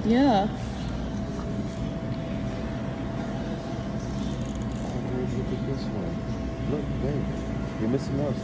Yeah. Oh, look at this one. Look, babe. You're missing out.